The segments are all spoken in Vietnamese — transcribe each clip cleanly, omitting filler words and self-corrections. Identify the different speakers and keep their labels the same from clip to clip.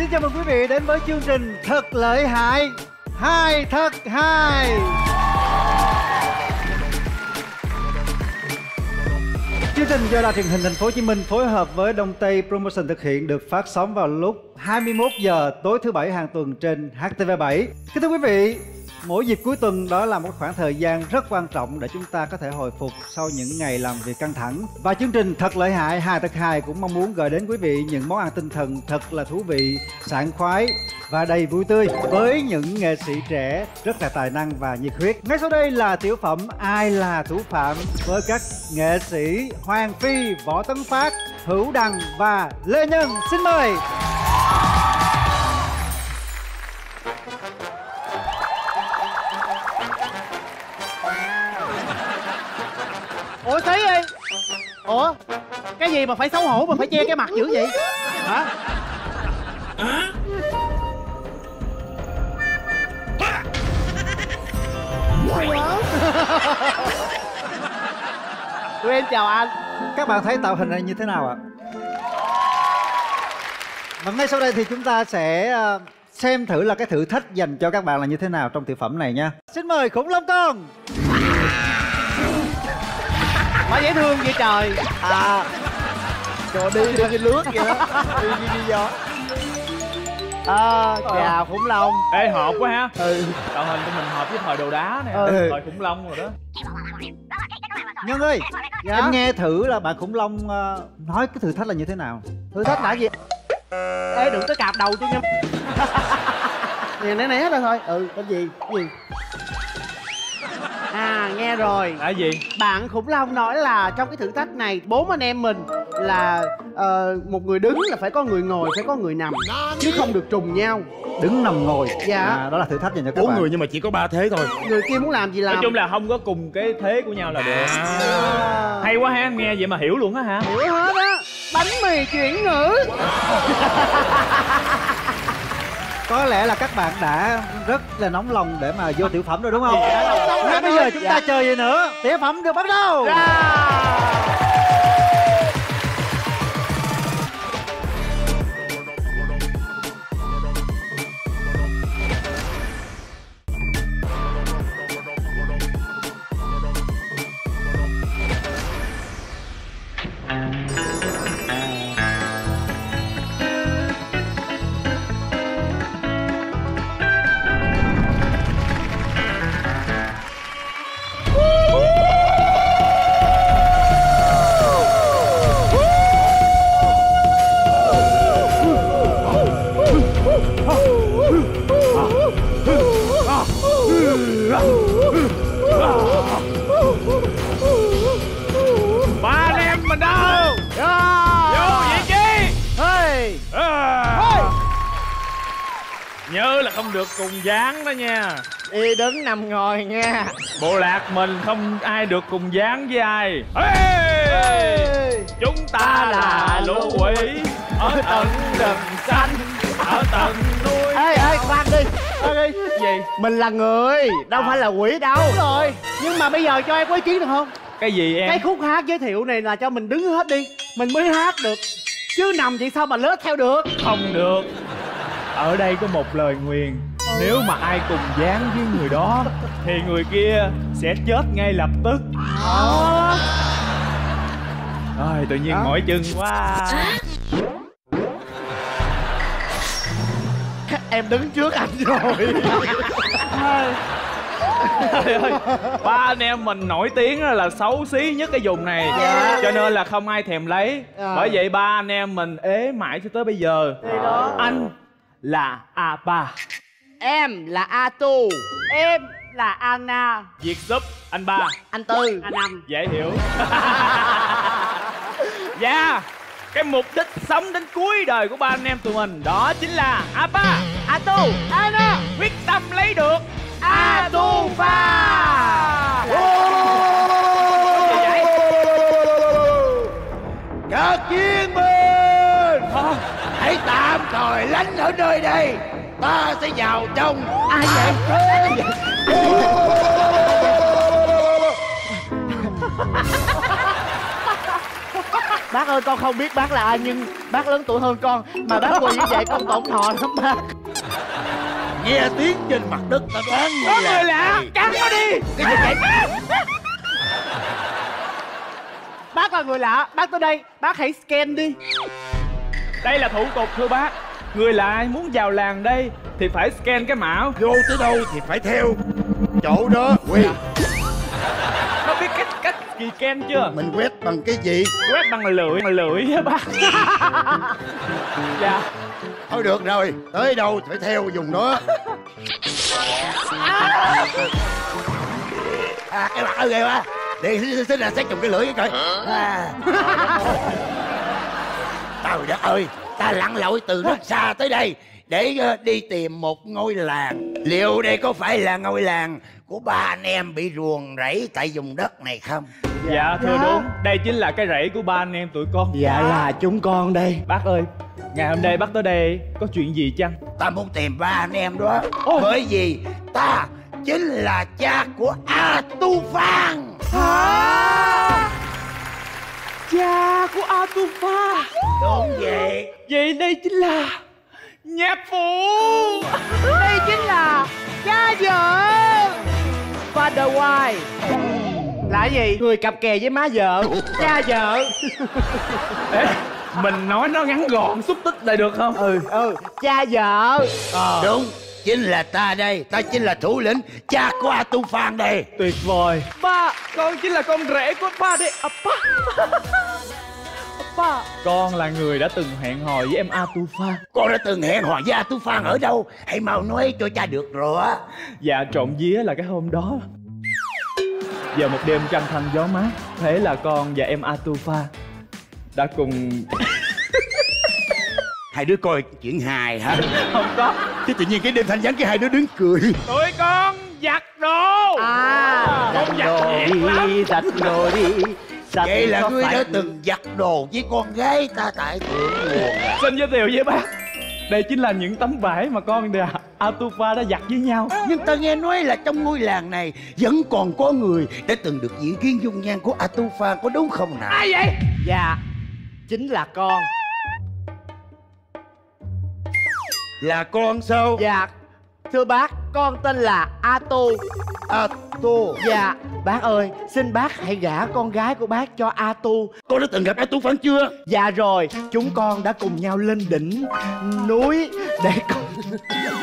Speaker 1: chào mừng quý vị đến với chương trình Thật Lợi Hại Hai Thật Hai. Chương trình do Đài Truyền hình Thành phố Hồ Chí Minh phối hợp với Đông Tây Promotion thực hiện, được phát sóng vào lúc 21 giờ tối thứ Bảy hàng tuần trên HTV7. Kính thưa quý vị, mỗi dịp cuối tuần đó là một khoảng thời gian rất quan trọng để chúng ta có thể hồi phục sau những ngày làm việc căng thẳng. Và chương trình Thật Lợi Hại Hai Thật Hai cũng mong muốn gửi đến quý vị những món ăn tinh thần thật là thú vị, sảng khoái và đầy vui tươi với những nghệ sĩ trẻ rất là tài năng và nhiệt huyết. Ngay sau đây là tiểu phẩm Ai Là Thủ Phạm với các nghệ sĩ Hoàng Phi, Võ Tấn Phát, Hữu Đăng và Lê Nhân. Xin mời.
Speaker 2: Ủa Tí ơi. Ủa cái gì mà phải xấu hổ mà phải che cái mặt dữ vậy hả? Tụi em chào anh.
Speaker 1: Các bạn thấy tạo hình này như thế nào ạ? Và ngay sau đây thì chúng ta sẽ xem thử là cái thử thách dành cho các bạn là như thế nào trong tiểu phẩm này nha. Xin mời Khủng Long Con.
Speaker 2: Quá dễ thương vậy trời.
Speaker 3: Trời đi như lướt vậy đó. Đi gió.
Speaker 2: Chào Khủng Long.
Speaker 4: Ê hợp quá ha. Tạo hình của mình hợp với thời đồ đá nè, thời khủng long rồi đó.
Speaker 1: Nhân ơi, em nghe thử là bạn Khủng Long nói cái thử thách là như thế nào.
Speaker 2: Thử thách là gì? Ê đừng có cạp đầu tôi nha. Nè né né ra thôi.
Speaker 3: Cái gì?
Speaker 2: Nghe rồi.
Speaker 4: Là gì?
Speaker 2: Bạn Khủng Long nói là trong cái thử thách này 4 anh em mình là một người đứng là phải có người ngồi, phải có người nằm, chứ không được trùng nhau.
Speaker 1: Đứng nằm ngồi.
Speaker 2: Dạ.
Speaker 1: Đó là thử thách dành cho các
Speaker 3: 4
Speaker 1: bạn.
Speaker 3: người nhưng mà chỉ có 3 thế thôi.
Speaker 2: Người kia muốn làm gì làm.
Speaker 4: Nói chung là không có cùng cái thế của nhau là được. Hay quá ha, nghe vậy mà hiểu luôn á hả?
Speaker 2: Hiểu hết á. Bánh mì chuyển ngữ.
Speaker 1: Có lẽ là các bạn đã rất là nóng lòng để mà vô tiểu phẩm rồi đúng không? Ngay bây giờ chúng ta chờ gì nữa. Tiểu phẩm được bắt đầu.
Speaker 4: Ba anh em mình đâu? Vô vị trí. Nhớ là không được cùng dáng đó nha.
Speaker 3: Đi đứng nằm ngồi nha.
Speaker 4: Bộ lạc mình không ai được cùng dáng với ai. Chúng ta là lũ quỷ ở tận rừng xanh, ở tận núi.
Speaker 3: Ê khoan đi.
Speaker 4: Gì?
Speaker 3: Mình là người, đâu phải là quỷ đâu.
Speaker 2: Đúng rồi. Nhưng mà bây giờ cho em có ý kiến được không?
Speaker 4: Cái gì em?
Speaker 2: Cái khúc hát giới thiệu này là cho mình đứng hết đi, mình mới hát được. Chứ nằm vậy sao mà lết theo được.
Speaker 4: Không được. Ở đây có một lời nguyền. Nếu mà ai cùng dáng với người đó thì người kia sẽ chết ngay lập tức. Ôi tự nhiên mỏi chân quá.
Speaker 3: Em đứng trước anh rồi.
Speaker 4: Trời ơi, ba anh em mình nổi tiếng là xấu xí nhất cái vùng này. Cho nên là không ai thèm lấy. Bởi vậy ba anh em mình ế mãi cho tới bây giờ. Anh là A3,
Speaker 2: Em là A Tu. Em là Anna.
Speaker 4: Việt giúp anh Ba,
Speaker 2: Anh Tư. Anh Năm.
Speaker 4: dễ hiểu. Dạ, cái mục đích sống đến cuối đời của ba anh em tụi mình đó chính là A3,
Speaker 2: A Tu. Anna.
Speaker 4: quyết tâm lấy được
Speaker 2: A Tu Pha.
Speaker 3: Các chiến binh, hãy tạm thời lánh ở nơi đây. Ta sẽ vào trong.
Speaker 2: Ai vậy? Bác ơi, con không biết bác là ai, nhưng bác lớn tuổi hơn con. Mà bác quỳ như vậy con tổn thọ lắm bác.
Speaker 3: Nghe tiếng trên mặt đất ta đoán
Speaker 4: Có người lạ, cắn nó đi.
Speaker 3: Cái gì vậy?
Speaker 2: Bác là người lạ, bác tới đây, bác hãy scan đi.
Speaker 4: Đây là thủ tục thưa bác. Người lạ muốn vào làng đây thì phải scan cái mã.
Speaker 3: Vô tới đâu thì phải theo chỗ đó quỳ.
Speaker 4: Có biết cách gì scan chưa?
Speaker 3: Mình quét bằng cái gì?
Speaker 4: Quét bằng lưỡi á bác. Dạ.
Speaker 3: Thôi được rồi, tới đâu phải theo vùng đó. Cái mặt ơi ghê quá. Để xin là xét dùng cái lưỡi cái coi. Trời đất ơi, ta lặn lội từ rất xa tới đây để đi tìm một ngôi làng. Liệu đây có phải là ngôi làng của ba anh em bị ruồng rẫy tại vùng đất này không?
Speaker 4: Dạ thưa đúng, đây chính là cái rẫy của ba anh em tụi con.
Speaker 2: Dạ là chúng con đây.
Speaker 4: Bác ơi, ngày hôm nay bác tới đây có chuyện gì chăng?
Speaker 3: Ta muốn tìm ba anh em đó. Bởi vì ta chính là cha của A Tu Phan.
Speaker 4: Cha của A Tu Phan.
Speaker 3: Đúng vậy.
Speaker 4: Vậy đây chính là nhạc phụ.
Speaker 2: Đây chính là cha vợ. Father wife. Là gì? Người cặp kè với má vợ. Cha vợ.
Speaker 4: Ê, mình nói nó ngắn gọn xúc tích lại được không?
Speaker 2: Cha vợ.
Speaker 3: Đúng, chính là ta đây. Ta chính là thủ lĩnh cha của A Tu Phan đây.
Speaker 4: Tuyệt vời. Ba, con chính là con rể của ba đây. Ba, con là người đã từng hẹn hò với em A Tu Phan.
Speaker 3: Con đã từng hẹn hò với A Tu Phan ở đâu? Hãy mau nói cho cha được rõ.
Speaker 4: Dạ trộm vía là cái hôm đó vào một đêm trăng thanh gió mát, thế là con và em A Tu Phan đã cùng
Speaker 3: Hai đứa coi chuyện hài hả?
Speaker 4: không có.
Speaker 3: Chứ tự nhiên cái đêm thanh vắng cái hai đứa đứng cười.
Speaker 4: Tụi con giặt đồ.
Speaker 2: Giặt đồ đi, giặt đồ đi.
Speaker 3: Vậy là ngươi đã từng giặt đồ với con gái ta tại thượng nguồn.
Speaker 4: Xin giới thiệu với bác, đây chính là những tấm vải mà con và A Tu Phan đã giặt với nhau.
Speaker 3: Nhưng ta nghe nói là trong ngôi làng này vẫn còn có người đã từng được diễn kiến dung nhan của A Tu Phan, có đúng không nào?
Speaker 4: Ai vậy?
Speaker 2: Dạ, chính là con.
Speaker 3: Là con sao?
Speaker 2: Dạ, thưa bác, con tên là A Tu.
Speaker 3: A Tu.
Speaker 2: Dạ, bác ơi, xin bác hãy gả con gái của bác cho A Tu.
Speaker 3: Con đã từng gặp A Tu Phan chưa?
Speaker 2: Dạ rồi, chúng con đã cùng nhau lên đỉnh núi để cùng...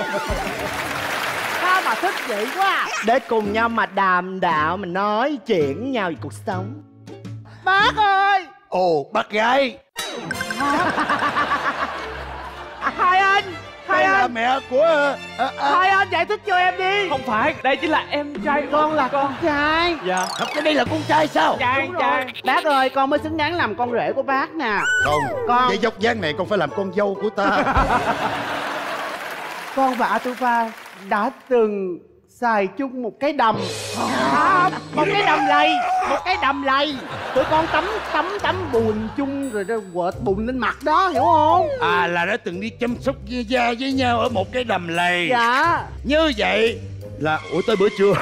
Speaker 2: Sao mà thích vậy quá? Để cùng nhau mà đàm đạo, mà nói chuyện nhau về cuộc sống. Bác ơi!
Speaker 3: Ồ, bác gái.
Speaker 2: Hai anh!
Speaker 3: Đây là mẹ của...
Speaker 2: Hai anh giải thích cho em đi.
Speaker 4: Không phải, đây chính là em trai
Speaker 2: Con là con trai.
Speaker 4: Dạ.
Speaker 3: Thật cái đây là con trai sao?
Speaker 4: Trai trai.
Speaker 2: Bác ơi, con mới xứng đáng làm con rể của bác nè.
Speaker 3: Không,
Speaker 2: Con.
Speaker 3: với dốc dáng này con phải làm con dâu của ta.
Speaker 2: Con và A Tu Phan đã từng xài chung một cái đầm. Một cái đầm lầy. Một cái đầm lầy. Tụi con tắm bùn chung rồi quệt bùn lên mặt đó, hiểu không?
Speaker 3: À, là đã từng đi chăm sóc da với nhau ở một cái đầm lầy.
Speaker 2: Dạ.
Speaker 3: Như vậy là... Ủa, tới bữa trưa.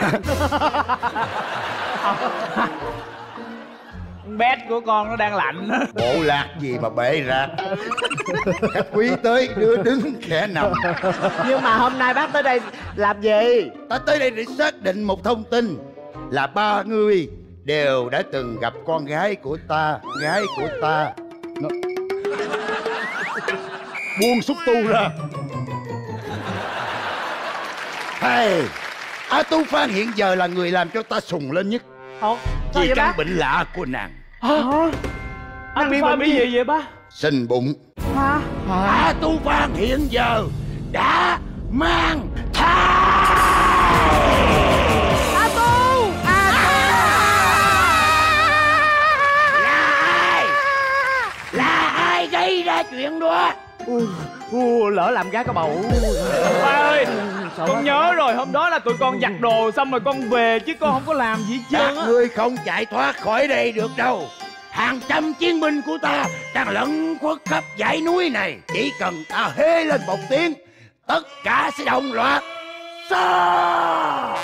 Speaker 4: Bét của con nó đang lạnh.
Speaker 3: Bộ lạc gì mà bể rạc. Khách quý tới đứa đứng khẽ nằm.
Speaker 2: Nhưng mà hôm nay bác tới đây làm gì?
Speaker 3: Ta tới đây để xác định một thông tin là ba người đều đã từng gặp con gái của ta. Gái của ta nó... buông xúc tu ra. Hey, A Tu Phan hiện giờ là người làm cho ta sùng lên nhất.
Speaker 2: Ủa, sao
Speaker 3: Vì
Speaker 2: vậy
Speaker 3: căn
Speaker 2: bác?
Speaker 3: bệnh lạ của nàng.
Speaker 4: Anh bị bệnh gì vậy ba?
Speaker 3: Sinh bụng.
Speaker 2: Hả?
Speaker 3: A Tu Phan hiện giờ đã mang thai.
Speaker 2: A Tu!
Speaker 3: Là ai gây ra chuyện đó?
Speaker 2: Lỡ làm gái có bầu.
Speaker 4: Ba ơi, con nhớ rồi, hôm đó là tụi con giặt đồ xong rồi con về chứ con không có làm gì hết
Speaker 3: Các
Speaker 4: trơn á.
Speaker 3: ngươi không chạy thoát khỏi đây được đâu. Hàng trăm chiến binh của ta đang lẫn khuất khắp dãy núi này. Chỉ cần ta hê lên một tiếng, tất cả sẽ đồng loạt. Sao?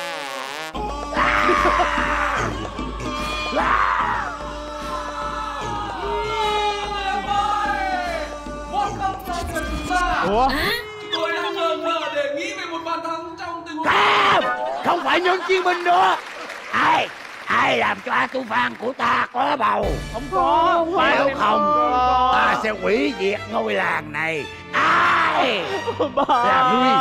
Speaker 4: Ủa?
Speaker 5: Tôi đang ngờ ngờ để nghĩ về một bàn thắng trong tình huống.
Speaker 3: Không phải nhân chiến binh nữa. Ai làm cho A Tu Phan của ta có bầu?
Speaker 4: Không có.
Speaker 3: Nếu không, ta sẽ hủy diệt ngôi làng này. Ai?
Speaker 4: Ba.
Speaker 3: Là ngươi.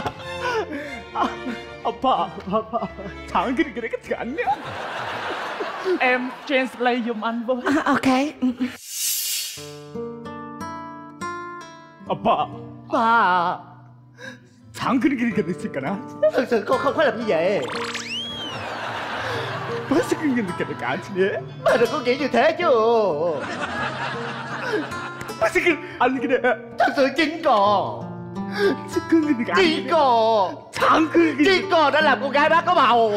Speaker 4: Ba. Thẳng cái cảnh á. Em translate giùm anh với.
Speaker 6: Ok.
Speaker 4: Ba. Thẳng cái cảnh.
Speaker 2: Thực sự con không phải làm như vậy.
Speaker 4: Bớt cái cảnh nhé.
Speaker 2: Bà đừng có nghĩ như thế chứ.
Speaker 4: Anh cái này.
Speaker 2: Thật sự chính cò. Chính cò.
Speaker 4: Thẳng cái
Speaker 2: Chính cò đã làm con gái bác có bầu.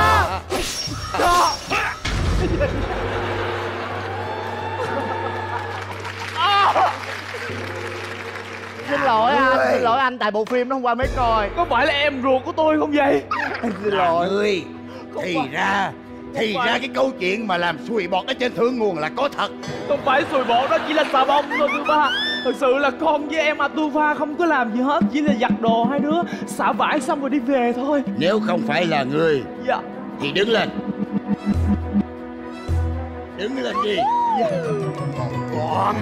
Speaker 2: Xin lỗi anh, tại bộ phim nó hôm qua mới coi.
Speaker 4: có phải là em ruột của tôi không vậy?
Speaker 2: Anh xin
Speaker 3: Là
Speaker 2: lỗi.
Speaker 3: ngươi. Thì ra cái câu chuyện mà làm xùi bọt ở trên thượng nguồn là có thật.
Speaker 4: Không phải sùi bọt, đó chỉ là xà bông thôi thưa ba. Thật sự là con với em A Tu Pha không có làm gì hết, chỉ là giặt đồ hai đứa xả vải xong rồi đi về thôi.
Speaker 3: Nếu không phải là ngươi
Speaker 4: Dạ.
Speaker 3: thì đứng lên. Đứng lên đi. Con.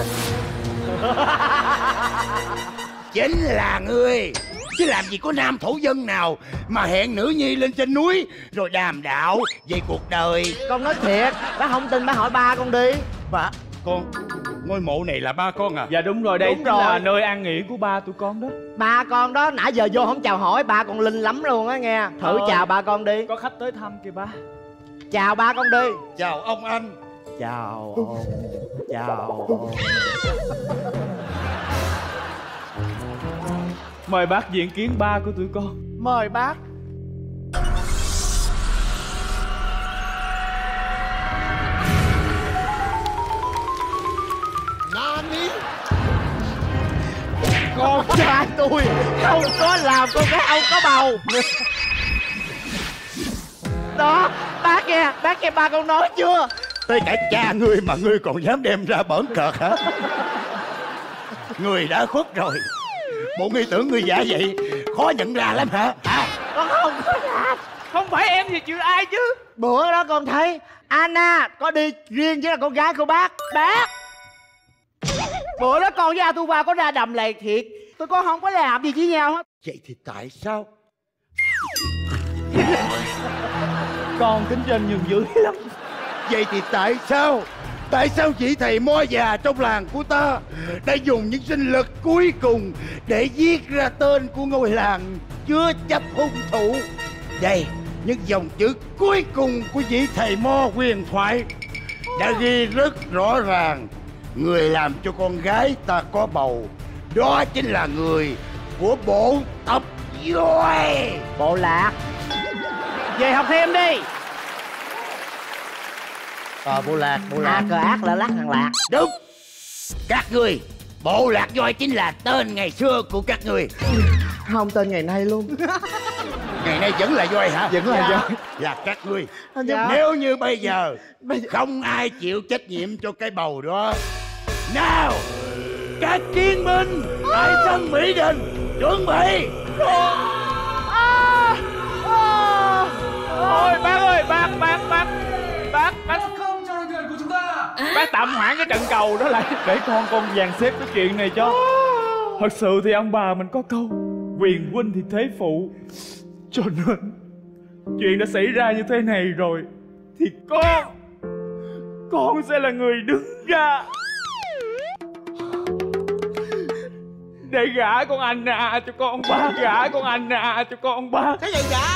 Speaker 3: Chính là ngươi. Chứ làm gì có nam thổ dân nào mà hẹn nữ nhi lên trên núi rồi đàm đạo về cuộc đời.
Speaker 2: Con nói thiệt, bác không tin bác hỏi ba con đi.
Speaker 3: Ba, con, ngôi mộ này là ba con à?
Speaker 4: Dạ đúng rồi, đây
Speaker 2: Đúng
Speaker 4: chính
Speaker 2: rồi.
Speaker 4: là nơi an nghỉ của ba tụi con đó.
Speaker 2: Ba con đó nãy giờ vô không chào hỏi, ba con linh lắm luôn á nghe. Thử chào ba con đi.
Speaker 4: Có khách tới thăm kìa ba.
Speaker 2: Chào ba con đi.
Speaker 3: Chào ông anh.
Speaker 2: Chào ông. Chào ông.
Speaker 4: Mời bác diện kiến ba của tụi con.
Speaker 2: Mời bác. Con trai tôi không có làm con gái ông có bầu. Đó, bác nghe ba con nói chưa?
Speaker 3: Tới cả cha ngươi mà ngươi còn dám đem ra bỡn cợt hả? Ngươi đã khuất rồi. Bộ ngươi tưởng ngươi giả vậy khó nhận ra lắm hả?
Speaker 2: Con không có làm.
Speaker 4: Không phải em thì chịu ai chứ.
Speaker 2: Bữa đó con thấy Anna có đi riêng với là con gái của bác. Bữa đó con với A Tu Pha có ra đầm lầy thiệt. Tụi con không có làm gì với nhau hết.
Speaker 3: Vậy thì tại sao?
Speaker 4: Con kính trên nhường dưới lắm.
Speaker 3: Vậy thì tại sao? Tại sao vị thầy mo già trong làng của ta đã dùng những sinh lực cuối cùng để viết ra tên của ngôi làng chứa chấp hung thủ? Đây, những dòng chữ cuối cùng của vị thầy mo huyền thoại đã ghi rất rõ ràng: người làm cho con gái ta có bầu đó chính là người của bộ tộc voi.
Speaker 2: Bộ lạc. Về học thêm đi. Bộ lạc. Cờ ác là lắc hàng lạc.
Speaker 3: Đúng. Các ngươi, bộ lạc voi chính là tên ngày xưa của các ngươi.
Speaker 2: Không, tên ngày nay luôn.
Speaker 3: Ngày nay vẫn là voi hả?
Speaker 2: Vẫn là voi.
Speaker 3: Là các ngươi.
Speaker 2: Dạ.
Speaker 3: Nếu như bây giờ không ai chịu trách nhiệm cho cái bầu đó, nào các chiến binh tại sân Mỹ Đình chuẩn bị.
Speaker 4: Ôi bác ơi, bác
Speaker 5: Không cho đội tuyển của chúng ta.
Speaker 4: bác tạm hoãn cái trận cầu đó lại để con dàn xếp cái chuyện này cho. Thật sự thì ông bà mình có câu quyền huynh thì thế phụ, cho nên chuyện đã xảy ra như thế này rồi thì con sẽ là người đứng ra để gả con Anna cho con ba. Gả con Anna cho con ba.
Speaker 2: Cái gì vậy?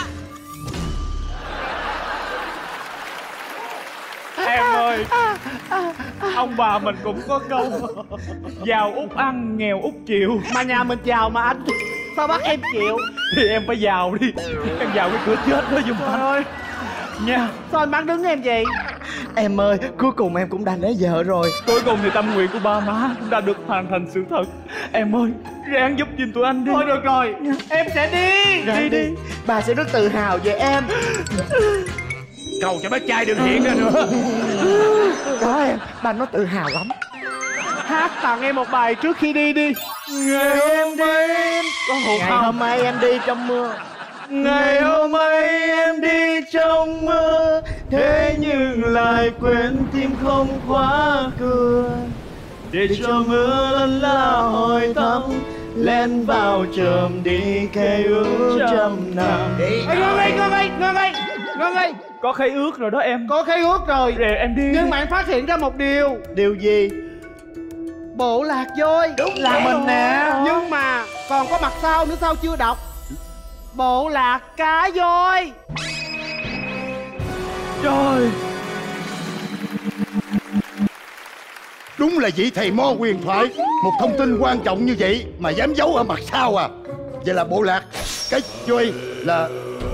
Speaker 4: Em ơi, ông bà mình cũng có câu giàu út ăn, nghèo út chịu.
Speaker 2: Mà nhà mình giàu mà anh sao bắt em chịu?
Speaker 4: Thì em phải giàu đi. Em giàu cái cửa chết đó giùm anh ơi nha.
Speaker 2: Sao anh bắt đứng em vậy? Em ơi, cuối cùng em cũng đã lấy vợ rồi.
Speaker 4: Cuối cùng thì tâm nguyện của ba má cũng đã được hoàn thành sự thật. Em ơi, ráng giúp giùm tụi anh đi.
Speaker 2: Thôi được rồi, em sẽ đi. Đi. Bà sẽ rất tự hào về em.
Speaker 3: Cầu cho bác trai đừng hiện ra nữa.
Speaker 2: Có em, bà nó tự hào lắm. Hát tặng em một bài trước khi đi đi.
Speaker 4: Ngày em đi có hụt
Speaker 2: Ngày
Speaker 4: không?
Speaker 2: hôm nay em đi trong mưa.
Speaker 4: Ngày hôm ấy em đi trong mưa, thế nhưng lại quên tim không khóa cửa. Để cho mưa lân la hỏi thăm, len vào chườm đi khe ước trăm năm.
Speaker 2: Ê, ngưng đi.
Speaker 4: Có khế ước rồi đó em.
Speaker 2: Có khế ước rồi.
Speaker 4: Để em đi.
Speaker 2: Nhưng mà em phát hiện ra một điều.
Speaker 3: Điều gì?
Speaker 2: Bộ lạc voi.
Speaker 3: Đúng
Speaker 2: là
Speaker 3: rồi.
Speaker 2: mình nè. Nhưng mà còn có mặt sau nữa, sao chưa đọc? Bộ lạc cá voi.
Speaker 4: Trời,
Speaker 3: Đúng là vị thầy mo huyền thoại. Một thông tin quan trọng như vậy mà dám giấu ở mặt sau à? Vậy là bộ lạc cái voi là...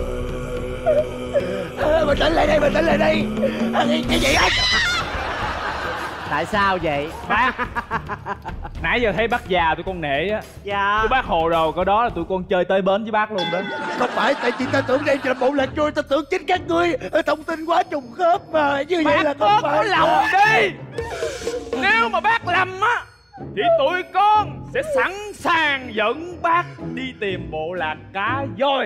Speaker 3: Bình tĩnh lại đây, bình tĩnh lại đây. Cái gì á?
Speaker 2: Tại sao vậy?
Speaker 4: bác. Nãy giờ thấy bác già tụi con nể á.
Speaker 2: Dạ.
Speaker 4: Tụi bác hồ đồ có đó là tụi con chơi tới bến với bác luôn đó.
Speaker 3: Không phải, tại chị ta tưởng đây là bộ lạc voi. Ta tưởng chính các ngươi thông tin quá trùng khớp mà. Như vậy là không phải.
Speaker 4: Bác có lòng đi. Nếu mà bác lầm á thì tụi con sẽ sẵn sàng dẫn bác đi tìm bộ lạc cá voi.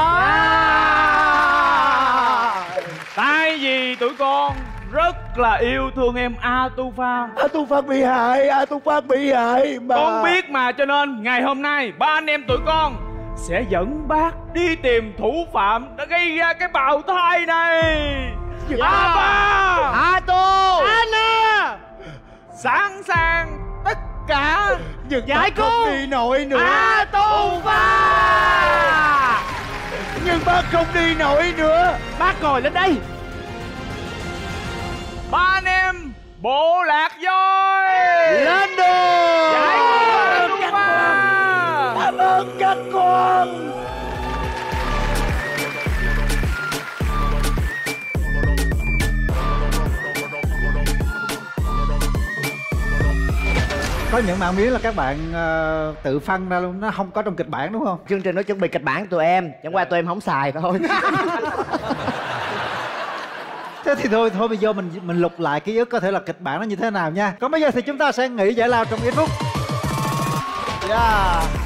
Speaker 4: Tại vì tụi con rất là yêu thương em A Tu Pha.
Speaker 3: A Tu Phan bị hại, A Tu Phan bị hại mà.
Speaker 4: Con biết mà, cho nên ngày hôm nay ba anh em tụi con sẽ dẫn bác đi tìm thủ phạm đã gây ra cái bào thai này. A Ba,
Speaker 2: A Tu, Anna,
Speaker 4: sẵn sàng tất cả
Speaker 3: Nhưng
Speaker 2: giải
Speaker 3: bác không
Speaker 2: cứu
Speaker 3: đi nổi nữa.
Speaker 2: A Tu Pha.
Speaker 3: Nhưng bác không đi nổi nữa.
Speaker 2: Bác ngồi lên đây.
Speaker 4: ba anh em bộ lạc voi
Speaker 2: Lên đường.
Speaker 4: giải cứu A Tu Pha.
Speaker 3: Cảm ơn các con.
Speaker 1: Có những màn miếng là các bạn tự phân ra luôn, nó không có trong kịch bản đúng không?
Speaker 2: Chương trình nó chuẩn bị kịch bản tụi em, chẳng qua tụi em không xài thôi.
Speaker 1: Thế thì thôi bây giờ mình lục lại ký ức có thể là kịch bản nó như thế nào nha. Còn bây giờ thì chúng ta sẽ nghỉ giải lao trong ít phút.
Speaker 2: Yeah.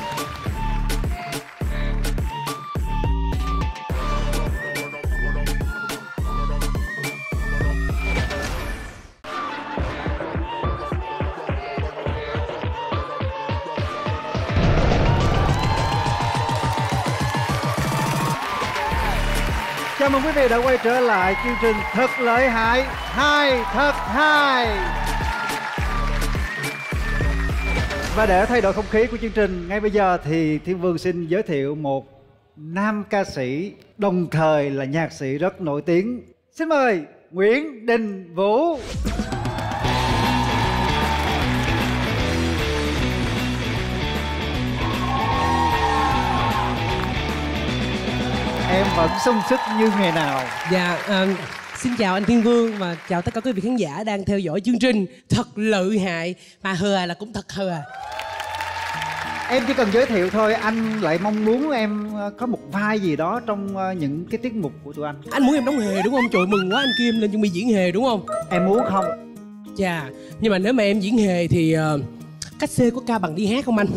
Speaker 1: Chào mừng quý vị đã quay trở lại chương trình Thật Lợi Hại 2 Thật 2. Và để thay đổi không khí của chương trình ngay bây giờ thì Thiên Vương xin giới thiệu một nam ca sĩ đồng thời là nhạc sĩ rất nổi tiếng. Xin mời Nguyễn Đình Vũ. Em vẫn sung sức như ngày nào.
Speaker 6: Dạ, xin chào anh Thiên Vương và chào tất cả quý vị khán giả đang theo dõi chương trình Thật Lợi Hại. Mà hừa là cũng thật hừa.
Speaker 1: Em chỉ cần giới thiệu thôi, anh lại mong muốn em có một vai gì đó trong những cái tiết mục của tụi anh.
Speaker 6: Anh muốn em đóng hề đúng không? Trời, mừng quá anh Kim lên chuẩn bị diễn hề đúng không?
Speaker 1: Em muốn không?
Speaker 6: Chà, nhưng mà nếu mà em diễn hề thì cách xê có ca bằng đi hát không anh?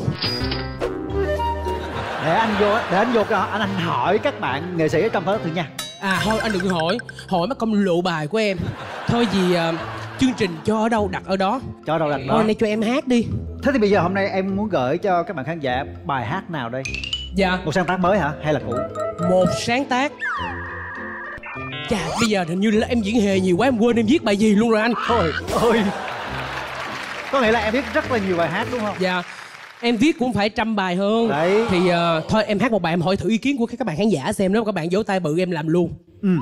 Speaker 1: Để anh vô anh hỏi các bạn nghệ sĩ ở trong đó thử nha.
Speaker 6: À thôi anh đừng hỏi mất công lộ bài của em. Thôi vì chương trình cho ở đâu đặt ở đó.
Speaker 1: Cho đâu đặt
Speaker 6: Thôi
Speaker 1: đó.
Speaker 6: nay cho em hát đi.
Speaker 1: Thế thì bây giờ hôm nay em muốn gửi cho các bạn khán giả bài hát nào đây?
Speaker 6: Dạ,
Speaker 1: Một sáng tác mới hả? Hay là cũ?
Speaker 6: một sáng tác. Chà, bây giờ hình như là em diễn hề nhiều quá em quên em viết bài gì luôn rồi anh.
Speaker 1: Thôi ôi. Có nghĩa là em viết rất là nhiều bài hát đúng không?
Speaker 6: Dạ, em viết cũng phải 100 bài hơn.
Speaker 1: Đấy.
Speaker 6: Thì thôi em hát một bài em hỏi thử ý kiến của các bạn khán giả xem, nếu mà các bạn vỗ tay bự em làm luôn.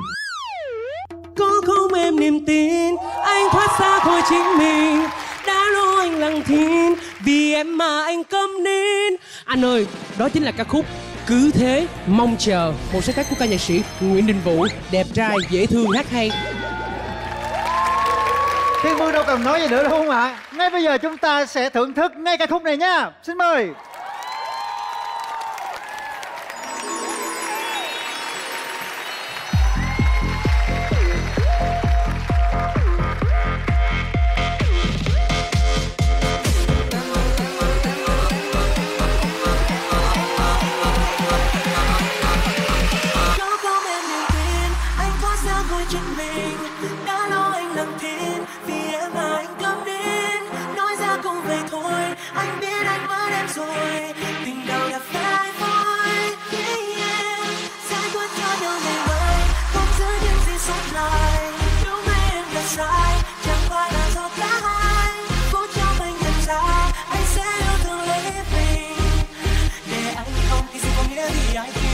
Speaker 6: Có không em niềm tin anh thoát xa khỏi chính mình, đã nói anh lặng thinh vì em mà anh câm nín. Anh ơi, đó chính là ca khúc Cứ Thế Mong Chờ, một sáng tác của ca nhạc sĩ Nguyễn Đình Vũ, đẹp trai dễ thương hát hay.
Speaker 1: Thiên Vương đâu cần nói gì nữa đúng không ạ? Ngay bây giờ chúng ta sẽ thưởng thức ngay ca khúc này nha. Xin mời.
Speaker 6: làm thiên, vì em mà anh câm đến. Nói ra không về thôi, anh biết anh mất em rồi. Tình đầu đã phai phôi, giải quyết cho nhau ngày mai, không giữ những gì sót lại. Đúng hay em là sai, chẳng qua là do cả hai. Phút trong anh nhận ra, anh sẽ yêu thương lấy mình. Để anh không thì gì có nghĩa vì ai kia.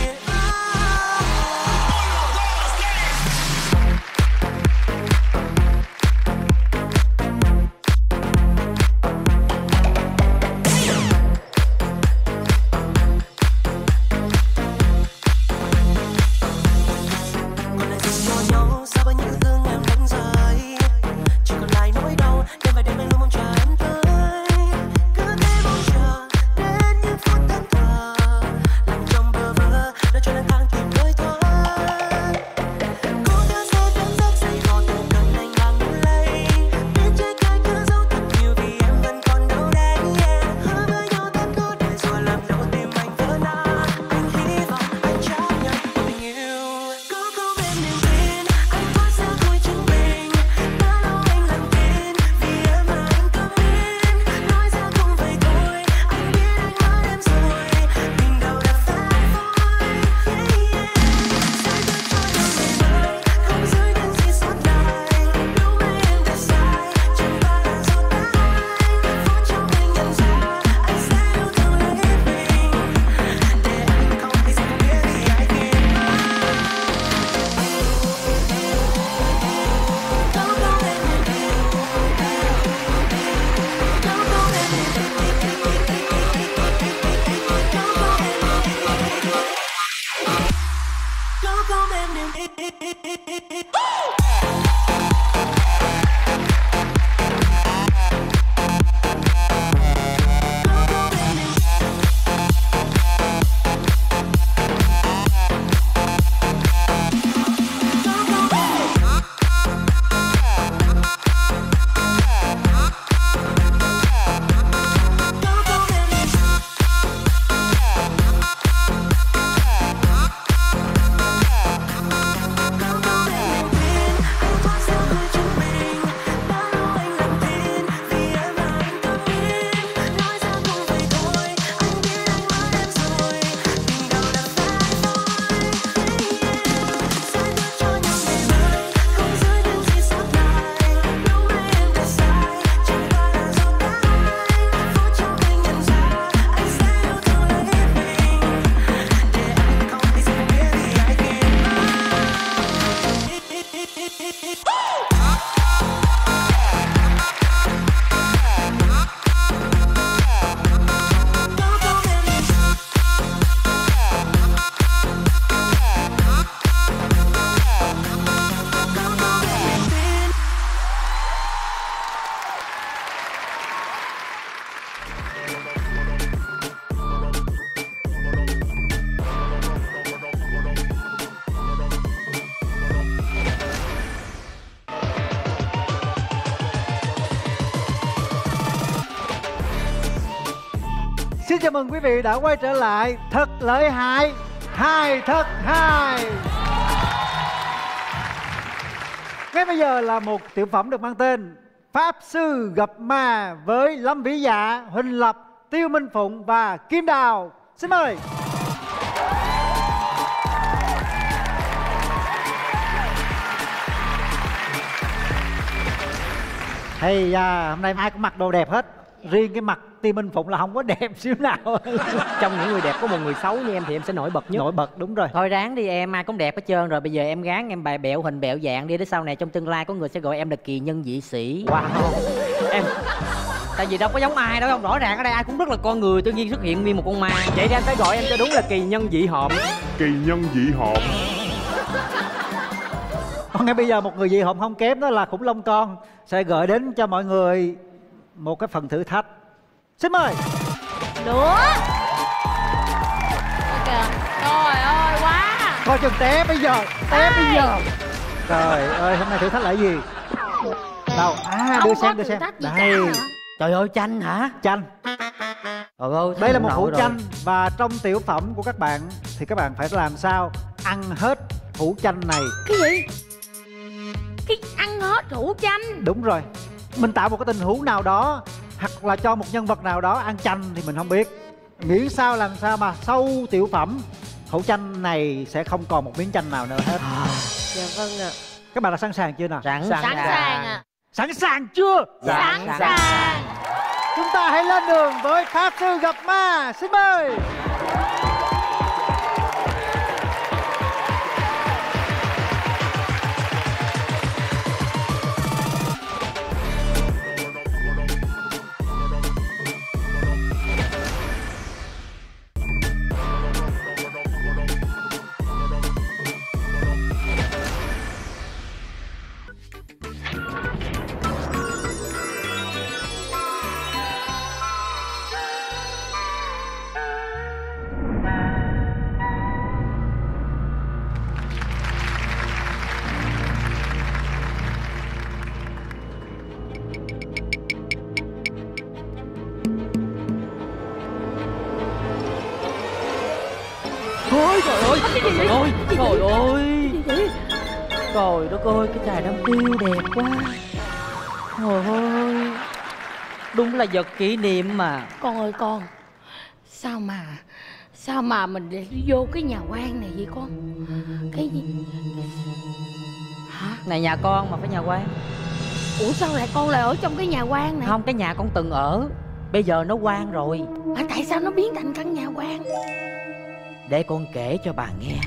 Speaker 1: Xin chào mừng quý vị đã quay trở lại Thật Lợi Hại, Hài Thật Hài. Ngay bây giờ là một tiểu phẩm được mang tên Pháp Sư Gặp Ma với Lâm Vĩ Dạ, Huỳnh Lập, Tiêu Minh Phụng và Kim Đào. Xin mời. Hey da, hôm nay ai cũng mặc đồ đẹp hết. Riêng cái mặt Tiêu Minh Phụng là không có đẹp xíu nào.
Speaker 2: Trong những người đẹp có một người xấu như em thì em sẽ nổi bật nhất.
Speaker 1: Nổi bật, đúng rồi.
Speaker 7: Thôi ráng đi em, ai cũng đẹp hết trơn rồi. Bây giờ em gán em bài bẹo hình bẹo dạng đi, để sau này trong tương lai có người sẽ gọi em là kỳ nhân dị sĩ.
Speaker 2: Wow.
Speaker 7: Em, tại vì đâu có giống ai đâu, không rõ ràng ở đây ai cũng rất là con người, tự nhiên xuất hiện nguyên một con ma.
Speaker 2: Vậy thì anh phải gọi em cho đúng là kỳ nhân dị hợm.
Speaker 8: Kỳ nhân dị hợm.
Speaker 1: Ngay bây giờ một người dị hợm không kém đó là khủng long con sẽ gửi đến cho mọi người một cái phần thử thách. Xin mời.
Speaker 9: Nữa. Kìa. Trời ơi quá.
Speaker 1: Coi chừng té bây giờ. Té bây giờ. Trời ơi, hôm nay thử thách là gì? Đâu? À, đưa xem, đưa xem. Đây.
Speaker 7: Trời ơi, chanh hả?
Speaker 1: Chanh.
Speaker 7: Trời ơi,
Speaker 1: đây là một hũ chanh. Và trong tiểu phẩm của các bạn thì các bạn phải làm sao ăn hết hũ chanh này.
Speaker 9: Cái gì? cái ăn hết rượu chanh.
Speaker 1: Đúng rồi, mình tạo một cái tình huống nào đó hoặc là cho một nhân vật nào đó ăn chanh thì mình không biết. Miễn sao làm sao mà sau tiểu phẩm hũ chanh này sẽ không còn một miếng chanh nào nữa hết.
Speaker 9: Dạ vâng ạ.
Speaker 1: Các bạn đã sẵn sàng chưa nào?
Speaker 7: Sẵn
Speaker 9: Sẵn sàng ạ.
Speaker 1: Sẵn sàng chưa?
Speaker 9: Sẵn sàng.
Speaker 1: Chúng ta hãy lên đường với Pháp Sư Gặp Ma. Xin mời.
Speaker 7: Ôi trời ơi, trời ơi, trời ơi. Trời đất ơi, cái chài đâm tiêu đẹp quá. Trời ơi, đúng là vật kỷ niệm mà.
Speaker 9: Con ơi con, sao mà mình để vô cái nhà quan này vậy con? Cái gì? Hả?
Speaker 7: Này nhà con mà phải nhà quan.
Speaker 9: Ủa sao lại con lại ở trong cái nhà quan này?
Speaker 7: Không, cái nhà con từng ở, bây giờ nó quan rồi.
Speaker 9: Tại sao nó biến thành căn nhà quan?
Speaker 7: Để con kể cho bà nghe.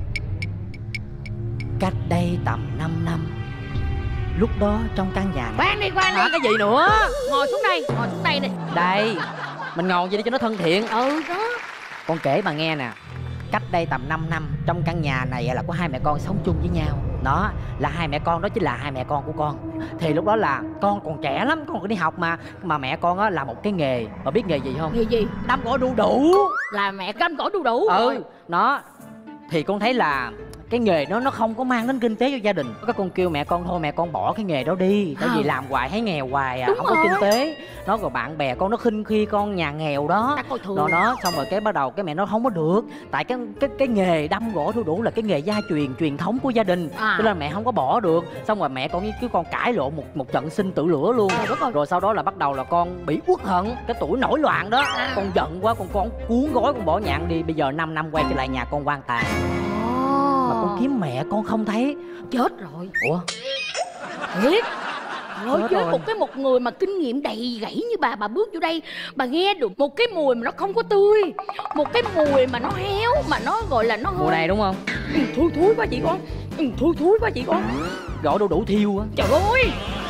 Speaker 7: Cách đây tầm 5 năm, lúc đó trong căn nhà này...
Speaker 9: Quan đi.
Speaker 7: Hả, cái gì nữa?
Speaker 9: Ngồi xuống đây nè.
Speaker 7: Đây, mình ngồi vậy để cho nó thân thiện.
Speaker 9: Ừ đó.
Speaker 7: Con kể bà nghe nè. Cách đây tầm 5 năm, trong căn nhà này là có hai mẹ con sống chung với nhau. Đó là hai mẹ con, đó chính là hai mẹ con của con. Thì lúc đó là con còn trẻ lắm, con còn đi học mà mẹ con á là một cái nghề. Bà biết nghề gì không?
Speaker 9: Nghề gì?
Speaker 7: Đâm gỗ đu đủ.
Speaker 9: Là mẹ đâm gỗ đu đủ.
Speaker 7: Ừ, nó thì con thấy là cái nghề nó không có mang đến kinh tế cho gia đình. Các con kêu mẹ con thôi, mẹ con bỏ cái nghề đó đi. Tại vì làm hoài thấy nghèo hoài à, không có kinh tế. Nó rồi bạn bè con nó khinh khi con nhà nghèo đó. Đó xong rồi cái bắt đầu cái mẹ nó không có được. Tại cái nghề đâm gỗ đu đủ là cái nghề gia truyền thống của gia đình. Cho nên là mẹ không có bỏ được. Xong rồi mẹ con cứ con cãi lộn một trận sinh tử lửa luôn. Rồi sau đó là bắt đầu là con bị uất hận. Cái tuổi nổi loạn đó. Con giận quá, con cuốn gói con bỏ nhạn đi. Bây giờ 5 năm quay trở lại nhà con quan tài. Mà con kiếm mẹ con không thấy.
Speaker 9: Chết rồi.
Speaker 7: Ủa?
Speaker 9: Thiệt. Nói với một người mà kinh nghiệm đầy gãy như bà bước vô đây, bà nghe được một cái mùi mà nó không có tươi, một cái mùi mà nó héo, mà nó gọi là nó hơi...
Speaker 7: Mùi này đúng không?
Speaker 9: Thui quá chị con. Thui quá chị con.
Speaker 7: Gỗ đu đủ thiêu á.
Speaker 9: Trời ơi.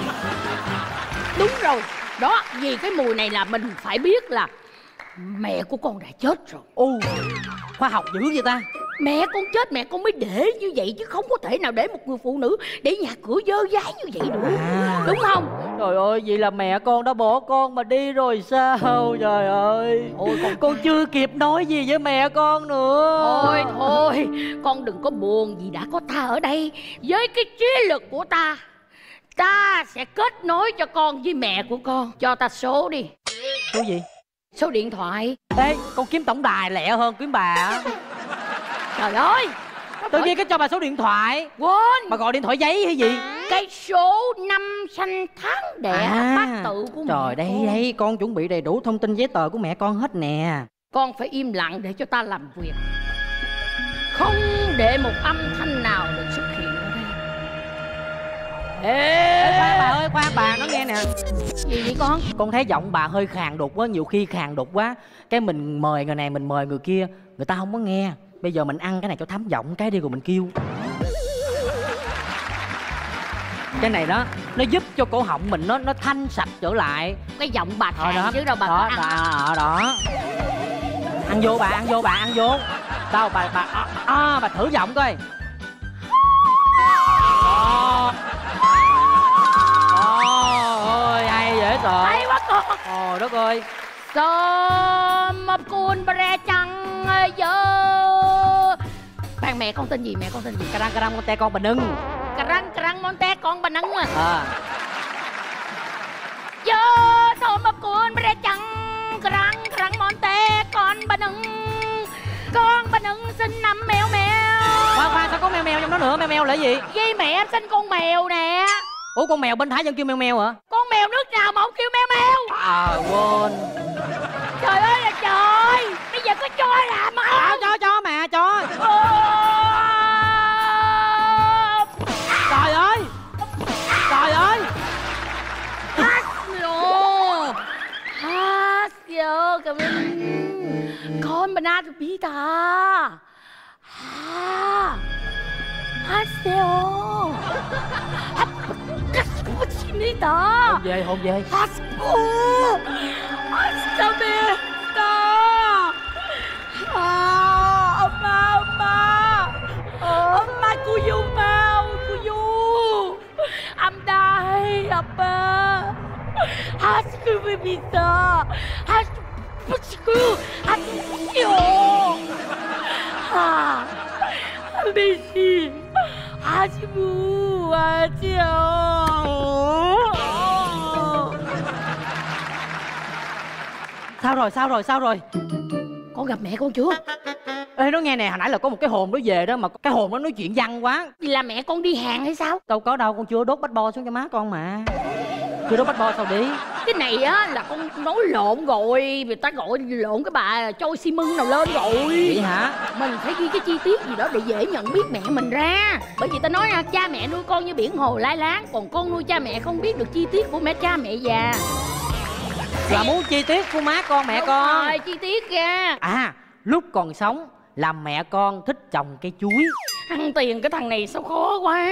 Speaker 9: Đúng rồi. Đó, vì cái mùi này là mình phải biết là mẹ của con đã chết rồi.
Speaker 7: Khoa học dữ vậy ta.
Speaker 9: Mẹ con chết mẹ con mới để như vậy, chứ không có thể nào để một người phụ nữ để nhà cửa dơ dái như vậy được. Đúng không?
Speaker 7: Trời ơi, vậy là mẹ con đã bỏ con mà đi rồi sao? Trời ơi. Ôi con chưa kịp nói gì với mẹ con nữa.
Speaker 9: Thôi con đừng có buồn, vì đã có ta ở đây. Với cái trí lực của ta, ta sẽ kết nối cho con với mẹ của con. Cho ta số đi.
Speaker 7: Số gì?
Speaker 9: Số điện thoại.
Speaker 7: Ê, con kiếm tổng đài lẹ hơn kiếm bà.
Speaker 9: Trời ơi,
Speaker 7: tự nhiên cái cho bà số điện thoại.
Speaker 9: Quên.
Speaker 7: Bà gọi điện thoại giấy hay gì?
Speaker 9: Cái số năm sanh tháng đẻ bát tự của mẹ.
Speaker 7: Trời, đây con chuẩn bị đầy đủ thông tin giấy tờ của mẹ con hết nè.
Speaker 9: Con phải im lặng để cho ta làm việc, không để một âm thanh nào được xuất hiện ở đây.
Speaker 7: Khoan bà ơi, khoan bà, nó nghe nè.
Speaker 9: Gì vậy con?
Speaker 7: Con thấy giọng bà hơi khàn đục quá, nhiều khi khàn đục quá. Cái mình mời người này, mình mời người kia, người ta không có nghe. Bây giờ mình ăn cái này cho thấm giọng cái đi rồi mình kêu. Cái này đó, nó giúp cho cổ họng mình nó thanh sạch trở lại.
Speaker 9: Cái giọng bà khàn chứ đâu bà
Speaker 7: đó,
Speaker 9: ăn.
Speaker 7: Đó. Ăn vô bà, ăn vô bà, ăn vô. Đâu bà thử giọng coi. Ôi hay dễ sợ.
Speaker 9: Hay quá con.
Speaker 7: Trời đất ơi.
Speaker 9: Sớm cun bre chăng dơ. Bạn mẹ con tên gì? Mẹ con tên gì?
Speaker 7: Cà răng con te con bà Nưng.
Speaker 9: Cà răng mon te con bà Nưng mà. Dơ sớm cun bre chăng cà răng mon te con bà Nưng. Con bà Nưng sinh năm mèo mèo.
Speaker 7: Khoan, sao có mèo mèo trong đó nữa? Mèo mèo là gì?
Speaker 9: Vì mẹ em sinh con mèo nè.
Speaker 7: Ủa con mèo bên Thái vẫn kêu mèo mèo hả?
Speaker 9: Con mèo nước nào mà không kêu mèo mèo?
Speaker 7: Quên.
Speaker 9: Trời ơi là trời. Bây giờ có cho làm không?
Speaker 7: Cho mà cho. Trời ơi. Trời ơi.
Speaker 9: Hasyo kami kon banat bita. Hasyo. Hasyo.
Speaker 7: Hôn về.
Speaker 9: Hasyo. Hasyo. 엄마 kuyu mau kuyu. Amdai apa? Hasku bisa. Hasku. Bisi. Hasbu aja.
Speaker 7: Sao rồi?
Speaker 9: Con gặp mẹ con chưa?
Speaker 7: Ê nó nghe nè, hồi nãy là có một cái hồn nó về đó mà cái hồn nó nói chuyện văn quá.
Speaker 9: Là mẹ con đi hàng hay sao?
Speaker 7: Đâu có đâu, con chưa đốt bách bo xuống cho má con mà. Chưa đốt bách bo sao đi?
Speaker 9: Cái này á là con nói lộn rồi. Người ta gọi lộn cái bà trôi xi măng nào lên rồi.
Speaker 7: Vậy hả?
Speaker 9: Mình phải ghi cái chi tiết gì đó để dễ nhận biết mẹ mình ra. Bởi vì ta nói cha mẹ nuôi con như biển hồ lai láng, còn con nuôi cha mẹ không biết được chi tiết của cha mẹ già.
Speaker 7: Là muốn chi tiết của má con mẹ con.
Speaker 9: Rồi, chi tiết ra.
Speaker 7: Lúc còn sống là mẹ con thích trồng cây chuối.
Speaker 9: Ăn tiền cái thằng này sao khó quá.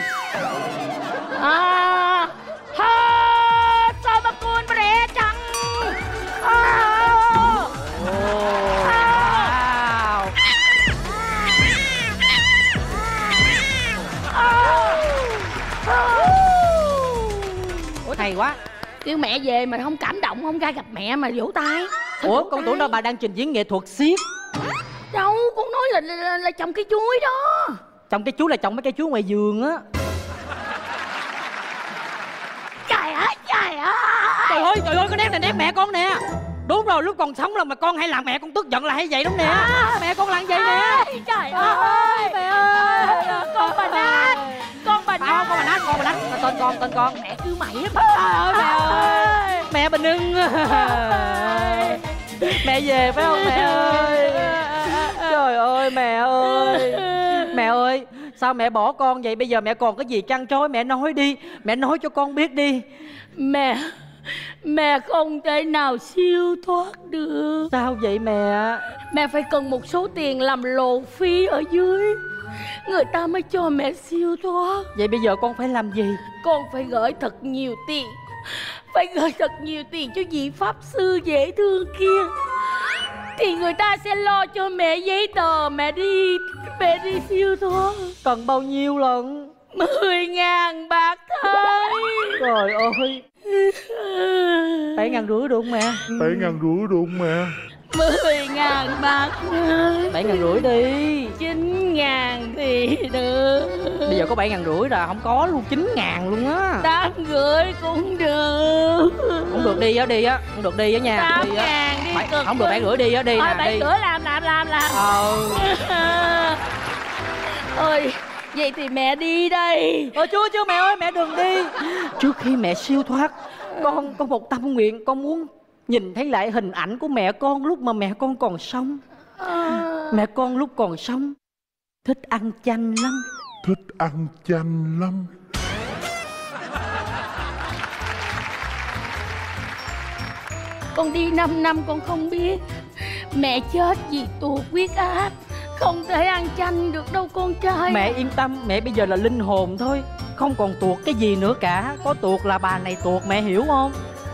Speaker 9: Sao mà con rẻ chăng.
Speaker 7: Hay quá.
Speaker 9: Kêu mẹ về mà không cảm động, không ra gặp mẹ mà vỗ tay.
Speaker 7: Ủa con tưởng đâu bà đang trình diễn nghệ thuật xiếc.
Speaker 9: Đâu, con nói là trồng cây chuối đó.
Speaker 7: Trồng cây chuối là trồng mấy cây chuối ngoài vườn á.
Speaker 9: Trời ơi.
Speaker 7: Trời ơi, cái nét này nét mẹ con nè. Đúng rồi, lúc còn sống là mà con hay làm mẹ con tức giận là hay vậy đúng nè. Mẹ con làm vậy nè.
Speaker 9: Trời ơi, mẹ ơi. Con bà Nát. Con bà Nát.
Speaker 7: Tên con.
Speaker 9: Mẹ kêu mày á.
Speaker 7: Trời ơi, mẹ Bình Ưng. Mẹ về phải không mẹ ơi? Trời ơi mẹ ơi. Mẹ ơi, sao mẹ bỏ con vậy? Bây giờ mẹ còn cái gì trăn trối mẹ nói đi. Mẹ nói cho con biết đi.
Speaker 9: Mẹ không thể nào siêu thoát được.
Speaker 7: Sao vậy mẹ?
Speaker 9: Mẹ phải cần một số tiền làm lộ phí ở dưới, người ta mới cho mẹ siêu thoát.
Speaker 7: Vậy bây giờ con phải làm gì?
Speaker 9: Con phải gửi thật nhiều tiền. Phải gửi thật nhiều tiền cho vị pháp sư dễ thương kia, thì người ta sẽ lo cho mẹ giấy tờ mẹ đi siêu thoát.
Speaker 7: Cần bao nhiêu lần?
Speaker 9: 10.000 bạc thôi.
Speaker 7: Trời ơi. 7.500 được không mẹ?
Speaker 8: 7.500 được không mẹ?
Speaker 9: 10.000 bạc thôi.
Speaker 7: 7.500 đi.
Speaker 9: 9.000 thì được.
Speaker 7: Bây giờ có 7.500 là không có luôn, 9.000 luôn á.
Speaker 9: 8.500 cũng được.
Speaker 7: Không được đi á, không được đi á nha.
Speaker 9: 8.000 đi cực.
Speaker 7: Không được 7.500 đi á, đi
Speaker 9: thôi
Speaker 7: nè,
Speaker 9: 7.500 làm. Ôi, vậy thì mẹ đi đây.
Speaker 7: Chưa mẹ ơi, mẹ đừng đi. Trước khi mẹ siêu thoát, con có một tâm nguyện. Con muốn nhìn thấy lại hình ảnh của mẹ con lúc mà mẹ con còn sống. Mẹ con lúc còn sống thích ăn chanh lắm.
Speaker 8: Thích ăn chanh lắm.
Speaker 9: Con đi 5 năm con không biết mẹ chết vì tụt huyết áp, không thể ăn chanh được đâu con trai.
Speaker 7: Mẹ yên tâm, mẹ bây giờ là linh hồn thôi, không còn tuột cái gì nữa cả. Có tuột là bà này tuột, mẹ hiểu không?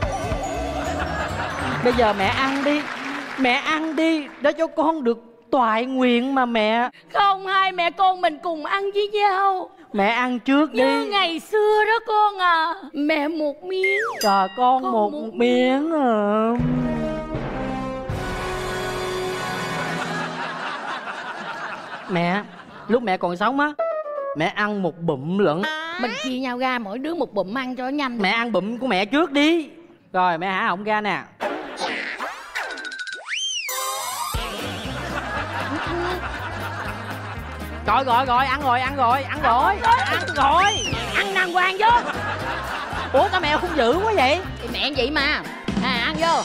Speaker 7: Bây giờ mẹ ăn đi. Mẹ ăn đi để cho con được toại nguyện mà mẹ.
Speaker 9: Không, hai mẹ con mình cùng ăn với nhau.
Speaker 7: Mẹ ăn trước đi.
Speaker 9: Như ngày xưa đó con à. Mẹ một miếng.
Speaker 7: Trời con một miếng à. Mẹ, lúc mẹ còn sống á, mẹ ăn một bụm lận.
Speaker 9: Mình chia nhau ra, mỗi đứa một bụm ăn cho nhanh.
Speaker 7: Mẹ ăn bụm của mẹ trước đi. Rồi mẹ hả họng ra nè. Rồi, ăn rồi.
Speaker 9: Ăn đàng hoàng vô.
Speaker 7: Ủa sao mẹ không dữ quá vậy?
Speaker 9: Thì mẹ vậy mà. Ăn vô.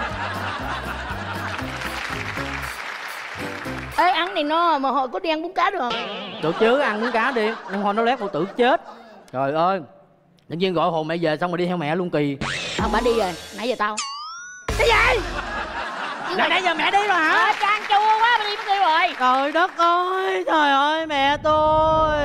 Speaker 9: Ê, ăn này nó mà hồi có đi ăn bún cá được không?
Speaker 7: Được chứ, ăn bún cá đi. Nhưng hồi nó lét phụ tử chết. Trời ơi, tự nhiên gọi hồn mẹ về xong rồi đi theo mẹ luôn kỳ.
Speaker 9: Bà đi rồi, nãy giờ tao. Cái gì?
Speaker 7: Nãy giờ mẹ đi rồi hả?
Speaker 9: Trang chua quá, bà đi mất đi rồi.
Speaker 7: Trời đất ơi, trời ơi mẹ tôi.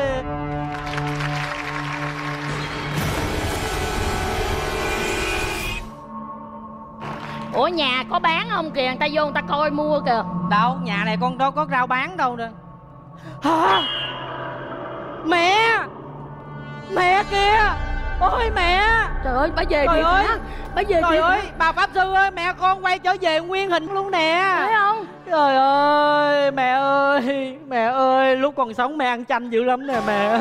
Speaker 9: Ủa nhà có bán không kìa, người ta vô người ta coi mua kìa.
Speaker 7: Đâu, nhà này con đâu có rau bán đâu nè. Hả? Mẹ kìa. Ôi mẹ.
Speaker 9: Trời ơi, bà về thiệt hả? Bà về thiệt hả?
Speaker 7: Trời ơi, bà pháp sư ơi, mẹ con quay trở về nguyên hình luôn nè.
Speaker 9: Thấy không?
Speaker 7: Trời ơi, mẹ ơi, lúc còn sống mẹ ăn chanh dữ lắm nè mẹ.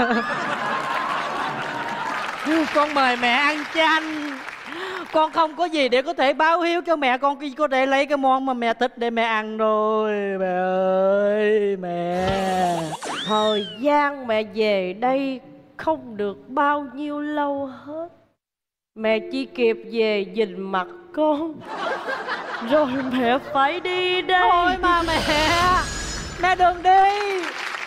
Speaker 7: Con mời mẹ ăn chanh. Con không có gì để có thể báo hiếu cho mẹ, con có thể lấy cái món mà mẹ thích để mẹ ăn rồi. Mẹ ơi, mẹ.
Speaker 10: Thời gian mẹ về đây không được bao nhiêu lâu hết. Mẹ chỉ kịp về nhìn mặt con, rồi mẹ phải đi đây.
Speaker 7: Thôi mà mẹ đừng đi.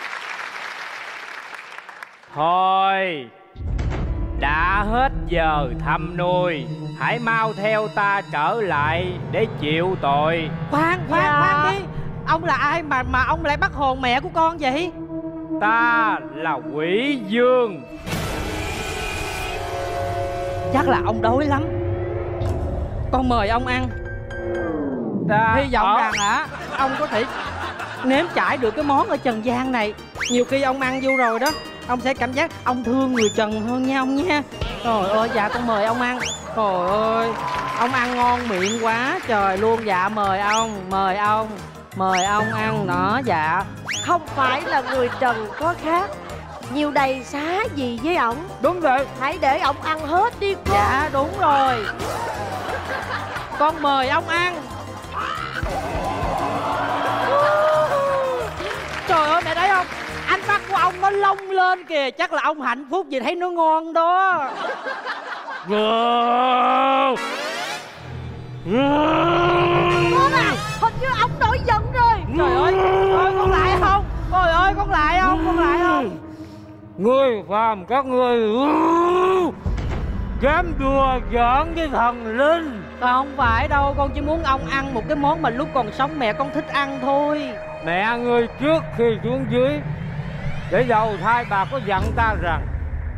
Speaker 4: Thôi, đã hết giờ thăm nuôi, hãy mau theo ta trở lại để chịu tội.
Speaker 7: Khoan đi. Ông là ai mà ông lại bắt hồn mẹ của con vậy?
Speaker 4: Ta là Quỷ Dương.
Speaker 7: Chắc là ông đói lắm. Con mời ông ăn. Hy vọng rằng ông có thể nếm trải được cái món ở trần gian này. Nhiều khi ông ăn vô rồi đó, ông sẽ cảm giác ông thương người trần hơn nha ông nha. Trời ơi, dạ con mời ông ăn. Trời ơi, ông ăn ngon miệng quá trời luôn. Dạ mời ông ăn đó. Dạ.
Speaker 10: Không phải là người trần có khác, nhiều đầy xá gì với ổng.
Speaker 7: Đúng rồi.
Speaker 10: Hãy để ổng ăn hết đi con.
Speaker 7: Dạ đúng rồi. Con mời ông ăn. Trời ơi mẹ thấy không, ánh mắt của ông nó long lên kìa. Chắc là ông hạnh phúc vì thấy nó ngon đó.
Speaker 10: Con à, hình như ông nổi giận rồi.
Speaker 7: Trời ơi, con lại không? Trời ơi, con lại không?
Speaker 11: Ngươi phàm các ngươi dám đùa giỡn với thần linh.
Speaker 7: Không phải đâu, con chỉ muốn ông ăn một cái món mà lúc còn sống mẹ con thích ăn thôi.
Speaker 11: Mẹ ngươi trước khi xuống dưới để đầu thai bà có dặn ta rằng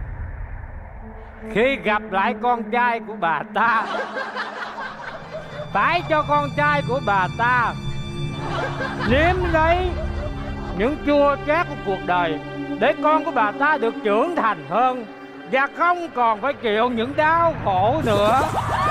Speaker 11: khi gặp lại con trai của bà ta phải cho con trai của bà ta nếm lấy những chua chát của cuộc đời, để con của bà ta được trưởng thành hơn và không còn phải chịu những đau khổ nữa.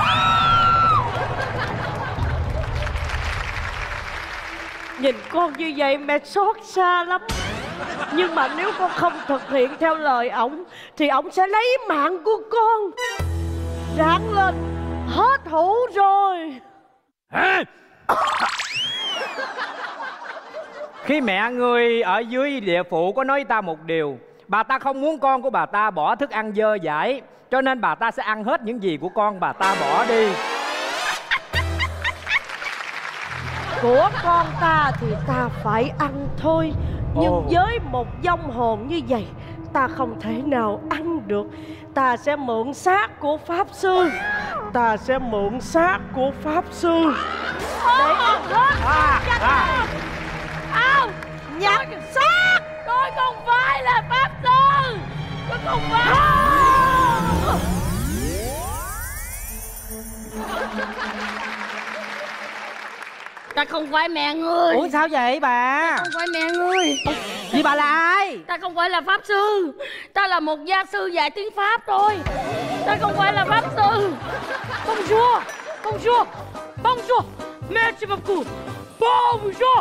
Speaker 10: Nhìn con như vậy mẹ xót xa lắm. Nhưng mà nếu con không thực hiện theo lời ổng thì ổng sẽ lấy mạng của con. Ráng lên, hết hũ rồi.
Speaker 11: Khi mẹ ngươi ở dưới địa phủ có nói với ta một điều, bà ta không muốn con của bà ta bỏ thức ăn dơ dãi, cho nên bà ta sẽ ăn hết những gì của con bà ta bỏ đi.
Speaker 10: Của con ta thì ta phải ăn thôi. Nhưng với một vong hồn như vậy ta không thể nào ăn được. Ta sẽ mượn xác của Pháp Sư. Để ăn hết. Nhặt xác.
Speaker 9: Tôi không phải là Pháp Sư. Tôi không phải. Ta không phải mẹ ngươi.
Speaker 7: Ủa sao vậy bà?
Speaker 9: Ta không phải mẹ ngươi.
Speaker 7: Vậy bà là ai?
Speaker 9: Ta không phải là Pháp Sư. Ta là một gia sư dạy tiếng Pháp thôi. Ta không phải là Pháp Sư. Bonjour. Bonjour. Bonjour. Merci beaucoup. Bonjour.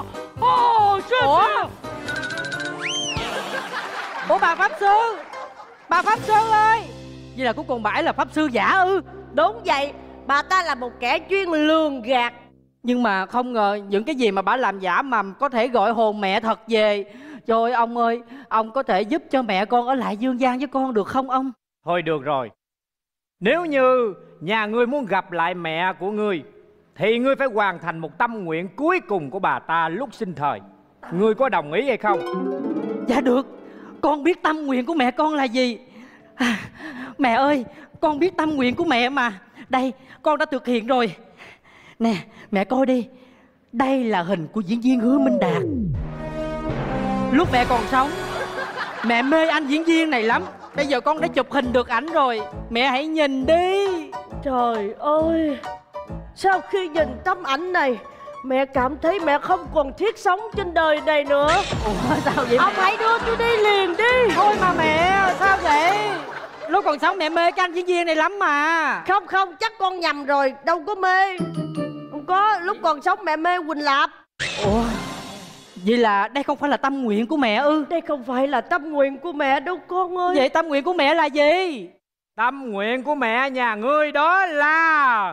Speaker 7: Ủa bà Pháp Sư. Bà Pháp Sư ơi. Vậy là cuối cùng bà ấy là Pháp Sư giả ư?
Speaker 10: Đúng vậy. Bà ta là một kẻ chuyên lường gạt.
Speaker 7: Nhưng mà không ngờ những cái gì mà bà làm giả mà có thể gọi hồn mẹ thật về. Trời ơi ông ơi, ông có thể giúp cho mẹ con ở lại dương gian với con được không ông?
Speaker 11: Thôi được rồi. Nếu như nhà ngươi muốn gặp lại mẹ của ngươi thì ngươi phải hoàn thành một tâm nguyện cuối cùng của bà ta lúc sinh thời. Ngươi có đồng ý hay không?
Speaker 7: Dạ được. Con biết tâm nguyện của mẹ con là gì. Mẹ ơi, con biết tâm nguyện của mẹ mà. Đây, con đã thực hiện rồi. Nè, mẹ coi đi. Đây là hình của diễn viên Hứa Minh Đạt. Lúc mẹ còn sống, mẹ mê anh diễn viên này lắm. Bây giờ con đã chụp hình được ảnh rồi. Mẹ hãy nhìn đi.
Speaker 10: Trời ơi, sau khi nhìn tấm ảnh này, mẹ cảm thấy mẹ không còn thiết sống trên đời này nữa.
Speaker 7: Ủa sao vậy
Speaker 10: Ông
Speaker 7: mẹ?
Speaker 10: hãy đưa tôi đi liền đi.
Speaker 7: Thôi mà mẹ, sao vậy? Lúc còn sống mẹ mê cái anh diễn viên này lắm mà.
Speaker 10: Không không, chắc con nhầm rồi, đâu có mê. Không có, lúc còn sống mẹ mê Quỳnh Lạp.
Speaker 7: Ủa, vậy là đây không phải là tâm nguyện của mẹ ư?
Speaker 10: Đây không phải là tâm nguyện của mẹ đâu con ơi.
Speaker 7: Vậy tâm nguyện của mẹ là gì?
Speaker 11: Tâm nguyện của mẹ nhà ngươi đó là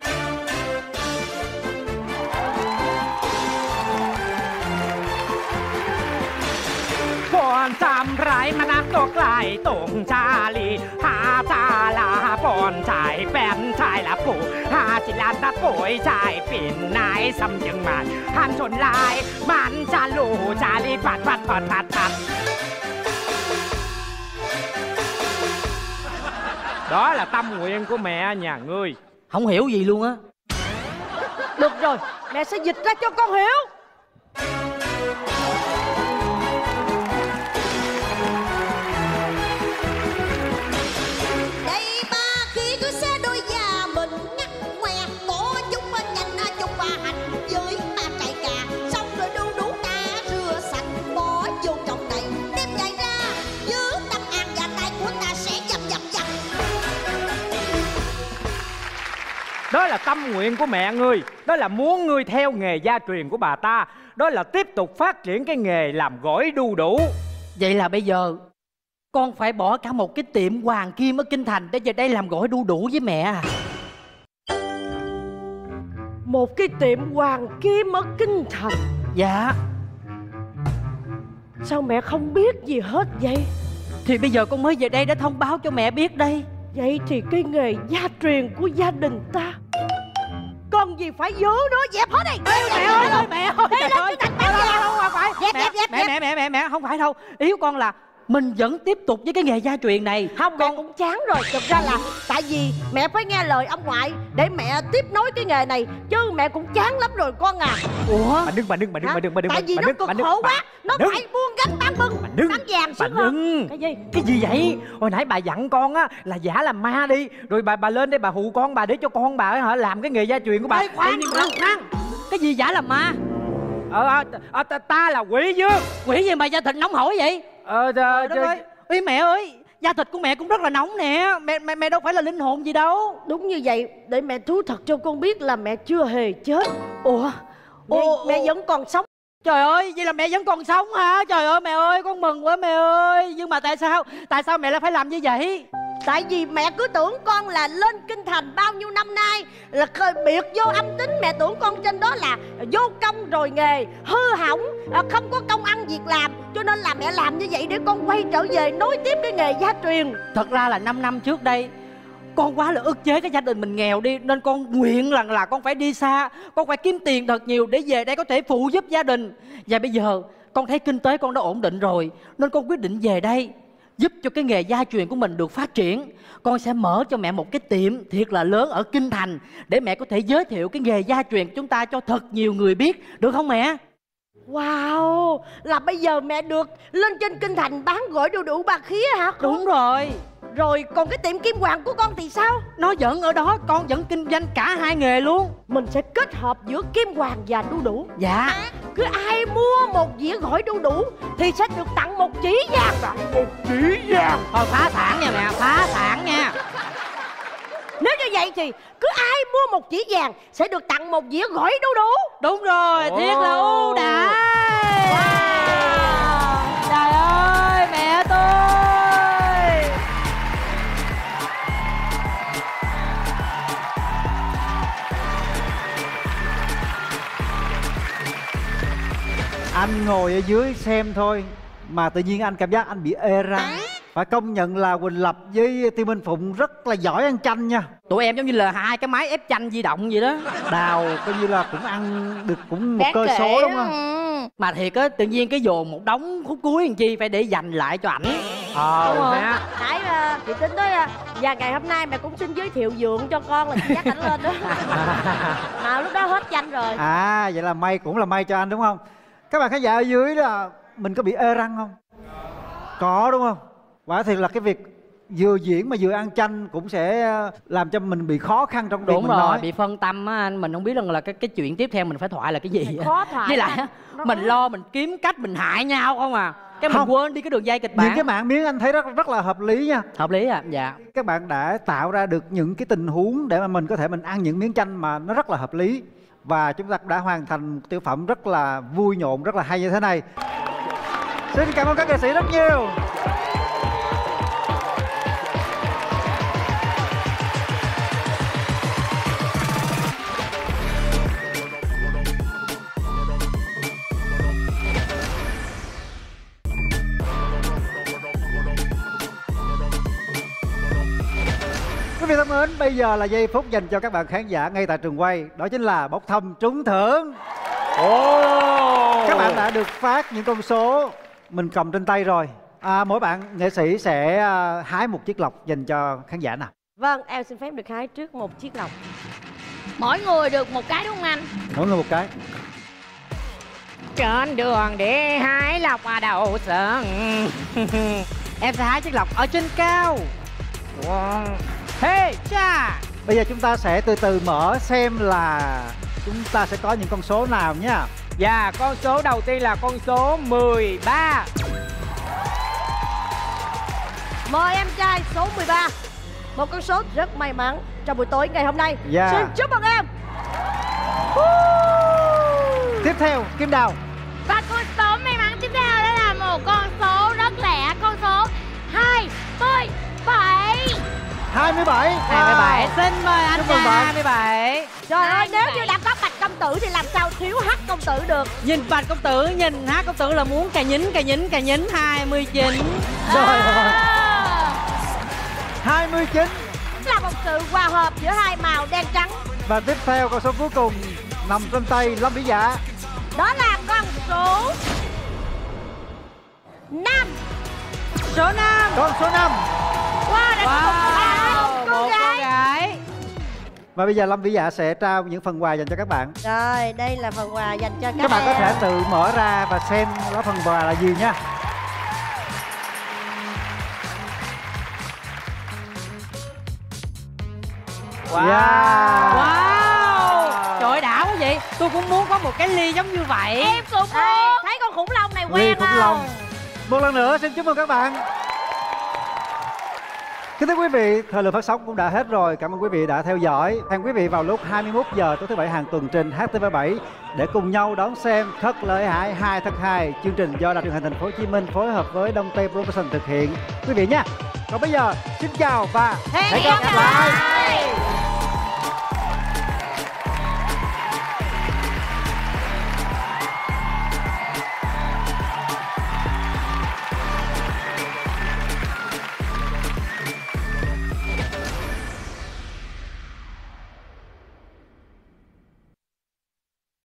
Speaker 11: Bọn xàm rải mà nát tốc lại tổng cha lì Hà cha là bọn trái bèn trái là phụ Hà chỉ là ta bội trái phìn nái xâm chừng mà Hàn trốn lại màn cha lù cha lì phạt phạt phạt phạt phạt Đó là tâm nguyện của mẹ nhà ngươi.
Speaker 7: Không hiểu gì luôn á.
Speaker 10: Được rồi, mẹ sẽ dịch ra cho con hiểu.
Speaker 12: Đây ba khi cứ xe đôi già mình ngắt ngoe có chúng bên nhanh chung ba hành với ba cày cà xong rồi đu đủ cá rửa sạch bỏ vô trong này đem chạy ra giữ tâm an và tay của ta sẽ dập dập dập.
Speaker 11: Đó là tâm nguyện của mẹ ngươi. Đó là muốn ngươi theo nghề gia truyền của bà ta. Đó là tiếp tục phát triển cái nghề làm gỏi đu đủ.
Speaker 7: Vậy là bây giờ con phải bỏ cả một cái tiệm hoàng kim ở Kinh Thành để về đây làm gỏi đu đủ với mẹ à?
Speaker 10: Một cái tiệm hoàng kim ở Kinh Thành?
Speaker 7: Dạ.
Speaker 10: Sao mẹ không biết gì hết vậy?
Speaker 7: Thì bây giờ con mới về đây để thông báo cho mẹ biết đây.
Speaker 10: Vậy thì cái nghề gia truyền của gia đình ta con gì phải giữ nó, dẹp hết đi.
Speaker 7: Mẹ ơi, mẹ ơi,
Speaker 10: Đây
Speaker 7: trời ơi.
Speaker 10: không phải.
Speaker 7: Mẹ, không phải đâu. Ý của con là mình vẫn tiếp tục với cái nghề gia truyền này.
Speaker 10: Không, con cũng chán rồi. Thực ra là tại vì mẹ phải nghe lời ông ngoại để mẹ tiếp nối cái nghề này, chứ mẹ cũng chán lắm rồi con à.
Speaker 7: Ủa?
Speaker 11: Bà đừng.
Speaker 10: Tại vì nó cực khổ quá. Nó phải buôn gánh bán bưng, bán vàng
Speaker 11: Bà
Speaker 10: suốt hơn.
Speaker 11: đừng.
Speaker 10: Cái gì?
Speaker 11: Cái gì vậy? Hồi nãy bà dặn con á là giả làm ma đi, rồi bà lên đây bà hù con bà để cho con bà hả làm cái nghề gia truyền của bà.
Speaker 7: Khoan. Cái gì giả làm ma?
Speaker 11: Ta là quỷ dương.
Speaker 7: Quỷ gì mà da thịt nóng hổi vậy? Ý mẹ ơi, da thịt của mẹ cũng rất là nóng nè. Mẹ đâu phải là linh hồn gì đâu.
Speaker 10: Đúng như vậy. Để mẹ thú thật cho con biết là mẹ chưa hề chết.
Speaker 7: Ủa?
Speaker 10: Mẹ vẫn còn sống.
Speaker 7: Trời ơi, vậy là mẹ vẫn còn sống hả? Trời ơi mẹ ơi, con mừng quá mẹ ơi. Nhưng mà tại sao mẹ lại phải làm như vậy?
Speaker 10: Tại vì mẹ cứ tưởng con là lên Kinh Thành bao nhiêu năm nay là biệt vô âm tính. Mẹ tưởng con trên đó là vô công rồi nghề hư hỏng, không có công ăn việc làm. Cho nên là mẹ làm như vậy để con quay trở về nối tiếp cái nghề gia truyền.
Speaker 7: Thật ra là 5 năm trước đây con quá là ức chế cái gia đình mình nghèo đi, nên con nguyện rằng là con phải đi xa, con phải kiếm tiền thật nhiều để về đây có thể phụ giúp gia đình. Và bây giờ con thấy kinh tế con đã ổn định rồi, nên con quyết định về đây giúp cho cái nghề gia truyền của mình được phát triển. Con sẽ mở cho mẹ một cái tiệm thiệt là lớn ở Kinh Thành để mẹ có thể giới thiệu cái nghề gia truyền của chúng ta cho thật nhiều người biết. Được không mẹ?
Speaker 10: Wow, là bây giờ mẹ được lên trên Kinh Thành bán gỏi đu đủ Ba Khía hả con?
Speaker 7: Đúng rồi.
Speaker 10: Rồi còn cái tiệm kim hoàng của con thì sao?
Speaker 7: Nó vẫn ở đó, con vẫn kinh doanh cả hai nghề luôn.
Speaker 10: Mình sẽ kết hợp giữa kim hoàng và đu đủ.
Speaker 7: Dạ.
Speaker 10: Cứ ai mua một dĩa gỏi đu đủ thì sẽ được tặng một chỉ vàng.
Speaker 8: Tặng một chỉ vàng.
Speaker 7: Thôi phá sản nha mẹ, phá sản nha.
Speaker 10: Nếu như vậy thì cứ ai mua một chỉ vàng sẽ được tặng một dĩa gỏi đu đủ.
Speaker 7: Đúng rồi, thiệt là ưu đãi. Wow. Trời ơi, mẹ tôi.
Speaker 1: Anh ngồi ở dưới xem thôi, mà tự nhiên anh cảm giác anh bị ê răng. Phải công nhận là Quỳnh Lập với Tiêu Minh Phụng rất là giỏi ăn chanh nha.
Speaker 7: Tụi em giống như là hai cái máy ép chanh di động vậy đó.
Speaker 1: Đào coi như là cũng ăn được cũng một cơ số đúng không?
Speaker 7: Mà thiệt á, tự nhiên cái dồn một đống khúc cuối làm chi phải để dành lại cho ảnh.
Speaker 10: Nãy chị tính nói và ngày hôm nay mẹ cũng xin giới thiệu dượng cho con là chị dắt ảnh lên đó. Mà lúc đó hết danh rồi.
Speaker 1: À vậy là may, cũng là may cho anh đúng không? Các bạn khán giả ở dưới là mình có bị ê răng không? Có đúng không? Quả thiệt là cái việc vừa diễn mà vừa ăn chanh cũng sẽ làm cho mình bị khó khăn trong việc
Speaker 7: đúng
Speaker 1: mình
Speaker 7: rồi
Speaker 1: nói.
Speaker 7: bị phân tâm á anh, mình không biết rằng là cái chuyện tiếp theo mình phải thoại là cái gì.
Speaker 10: Khó thoại.
Speaker 7: Với lại mình lo mình kiếm cách mình hại nhau không à, cái mình quên đi cái đường dây kịch bản.
Speaker 1: Những cái mảng miếng anh thấy rất là hợp lý nha.
Speaker 7: Hợp lý à? Dạ.
Speaker 1: Các bạn đã tạo ra được những cái tình huống để mà mình có thể mình ăn những miếng chanh mà nó rất là hợp lý. Và chúng ta cũng đã hoàn thành một tiểu phẩm rất là vui nhộn, rất là hay như thế này. Xin cảm ơn các nghệ sĩ rất nhiều. Quý vị thân mến, bây giờ là giây phút dành cho các bạn khán giả ngay tại trường quay. Đó chính là bốc thăm trúng thưởng. Các bạn đã được phát những con số mình cầm trên tay rồi. Mỗi bạn nghệ sĩ sẽ hái một chiếc lộc dành cho khán giả nào.
Speaker 10: Vâng, em xin phép được hái trước một chiếc lộc.
Speaker 9: Mỗi người được một cái đúng không anh?
Speaker 1: Mỗi người một cái.
Speaker 7: Trên đường đi hái lộc ở đầu sân. Em sẽ hái chiếc lộc ở trên cao. Hey cha.
Speaker 1: Bây giờ chúng ta sẽ từ từ mở xem là chúng ta sẽ có những con số nào nha.
Speaker 11: Dạ, con số đầu tiên là con số 13.
Speaker 10: Mời em trai số 13. Một con số rất may mắn trong buổi tối ngày hôm nay. Xin chúc mừng em.
Speaker 1: Tiếp theo, Kim Đào.
Speaker 9: Và con số may mắn tiếp theo đó là một con số rất lẻ, con số 27.
Speaker 1: 27.
Speaker 7: 27. Xin mời anh trai
Speaker 10: 27. Trời ơi, nếu như đã có Bạch Công Tử thì làm sao thiếu Hắc Công Tử được.
Speaker 7: Nhìn Bạch Công Tử, nhìn Hắc Công Tử là muốn cà nhín 29.
Speaker 1: Rồi. 29
Speaker 10: là một sự hòa hợp giữa hai màu đen trắng.
Speaker 1: Và tiếp theo con số cuối cùng nằm trên tay Lâm Vĩ Dạ.
Speaker 10: Đó là con số 5.
Speaker 7: Số 5.
Speaker 1: Con số 5.
Speaker 10: Wow, đã có một cô gái.
Speaker 1: Và bây giờ Lâm Vĩ Dạ sẽ trao những phần quà dành cho các bạn.
Speaker 10: Rồi, đây là phần quà dành cho
Speaker 1: các bạn. Có thể tự mở ra và xem đó phần quà là gì nha.
Speaker 7: Wow. Wow. Trời ơi, đã quá vậy. Tôi cũng muốn có một cái ly giống như vậy.
Speaker 9: Em cũng muốn.
Speaker 10: Thấy con khủng long này
Speaker 1: ly
Speaker 10: quen
Speaker 1: khủng long. Một lần nữa xin chúc mừng các bạn. Kính thưa quý vị, thời lượng phát sóng cũng đã hết rồi. Cảm ơn quý vị đã theo dõi. Hẹn quý vị vào lúc 21 giờ tối thứ Bảy hàng tuần trên HTV7 để cùng nhau đón xem Thất Lợi Hại 2 Thất 2, chương trình do Đài Truyền hình Thành phố Hồ Chí Minh phối hợp với Đông Tây Production thực hiện. Quý vị nhé. Còn bây giờ xin chào và hẹn gặp lại.